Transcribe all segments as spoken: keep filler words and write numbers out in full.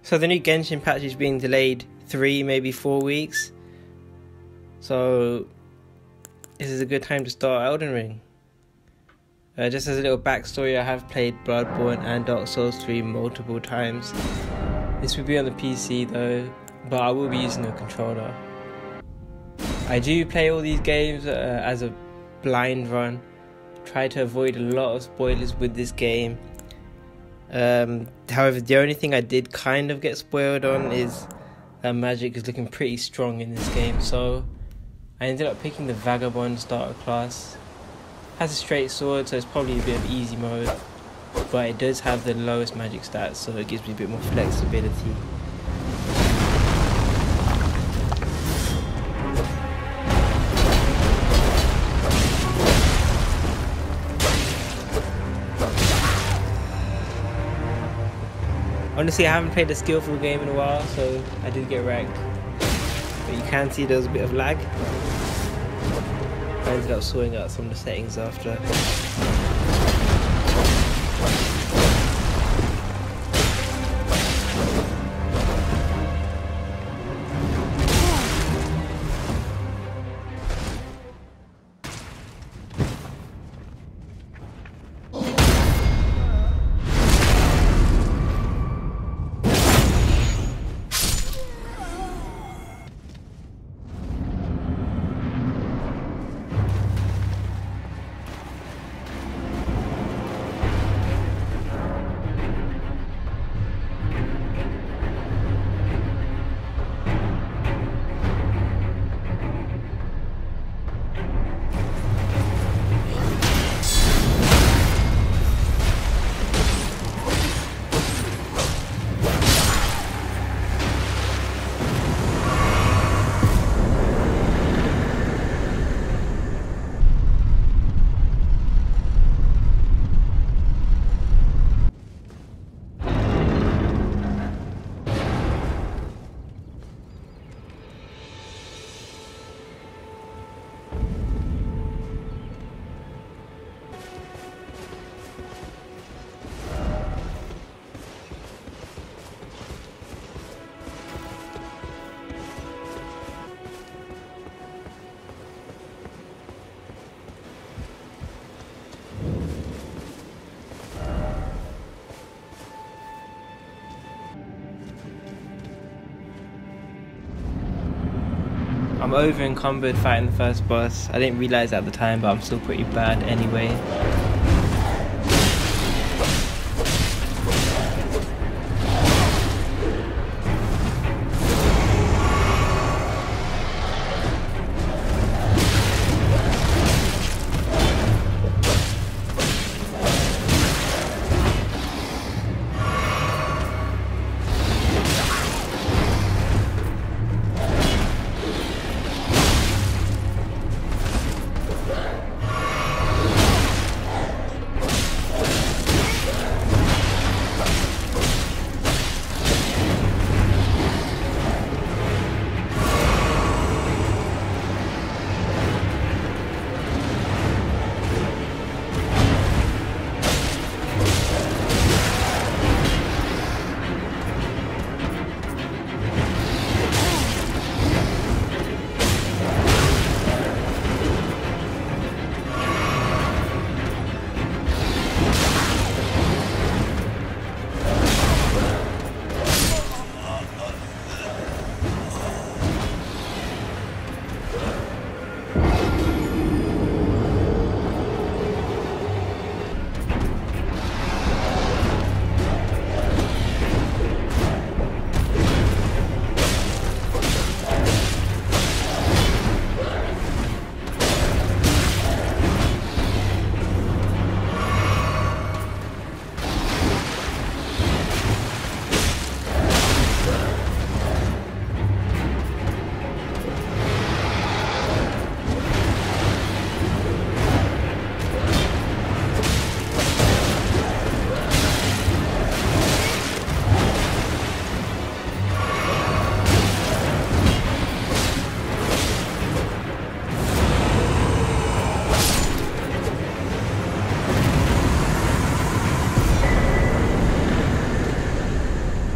So the new Genshin patch is being delayed three, maybe four weeks. So this is a good time to start Elden Ring. Uh, just as a little backstory, I have played Bloodborne and Dark Souls three multiple times. This will be on the P C though, but I will be using a controller. I do play all these games uh, as a blind run. Try to avoid a lot of spoilers with this game. Um, however, the only thing I did kind of get spoiled on is that magic is looking pretty strong in this game, so I ended up picking the Vagabond starter class. Has a straight sword, so it's probably a bit of easy mode, but it does have the lowest magic stats, so it gives me a bit more flexibility. Honestly, I haven't played a skillful game in a while, so I did get wrecked. But you can see there was a bit of lag. I ended up sorting out some of the settings after. I'm over encumbered fighting the first boss. I didn't realise at the time, but I'm still pretty bad anyway.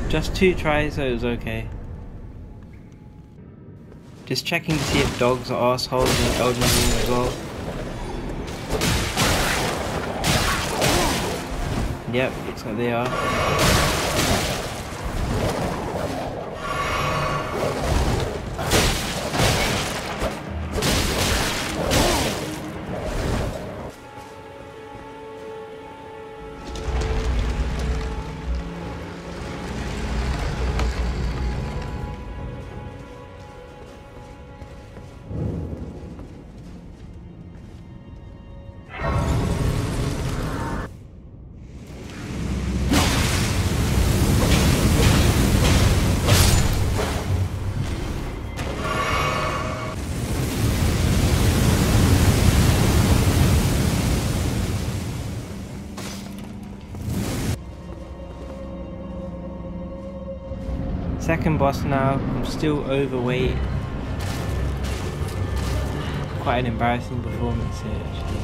Just two tries, so it was okay. Just checking to see if dogs are assholes in Elden Ring as well. Yep, looks like they are. Second boss now. I'm still overweight. Quite an embarrassing performance here actually.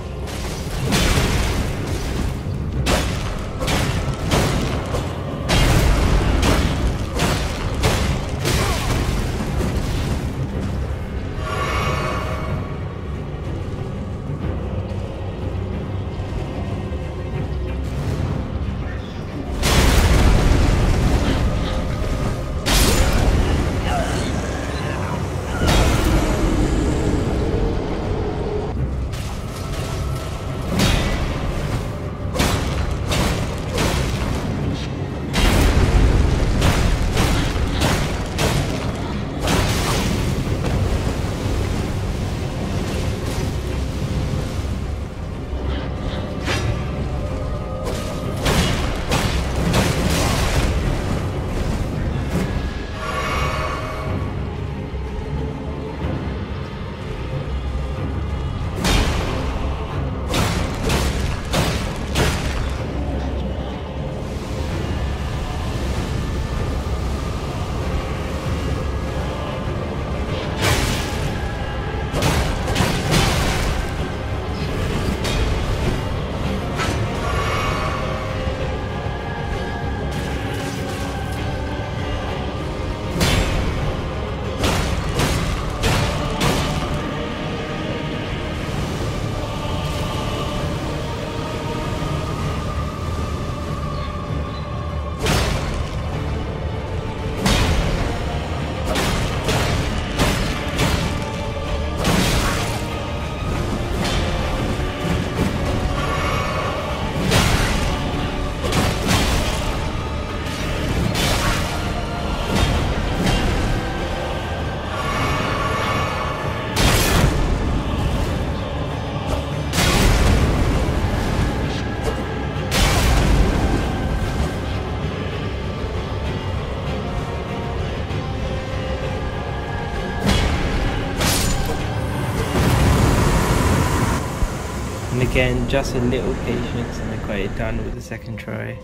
And again, just a little patience and I got it done with the second try.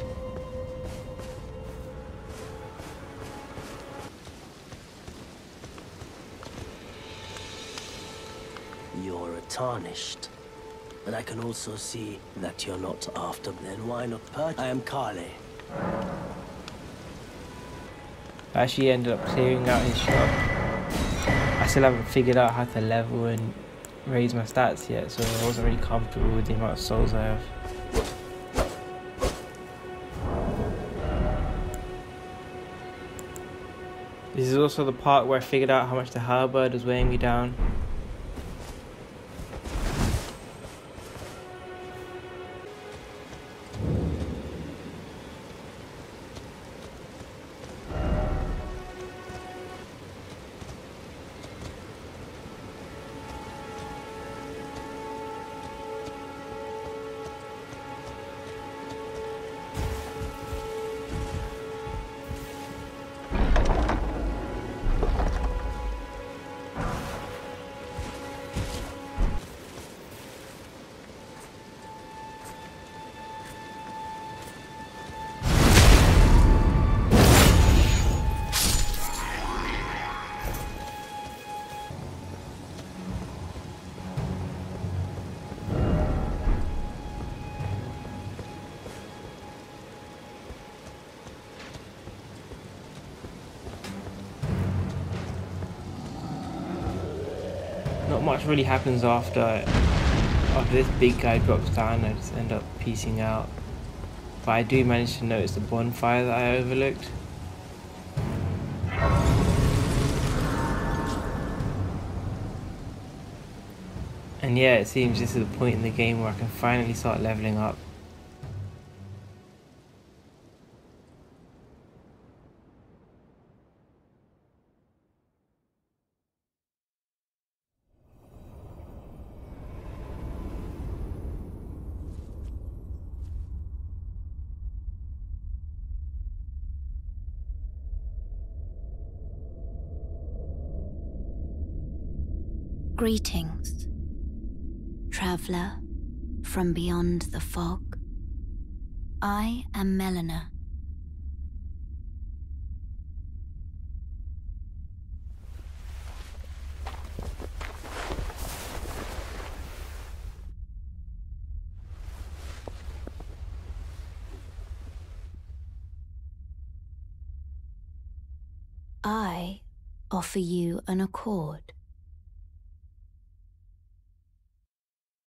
You're tarnished. And I can also see that you're not after. Then why not purge? I am Kale. I actually ended up clearing out his shop. I still haven't figured out how to level and raise my stats yet, so I wasn't really comfortable with the amount of souls I have. This is also the part where I figured out how much the halberd was weighing me down. not much really happens after after this big guy drops down. I just end up piecing out. But I do manage to notice the bonfire that I overlooked. And yeah, it seems this is the point in the game where I can finally start leveling up. Greetings, traveler from beyond the fog. I am Melina. I offer you an accord.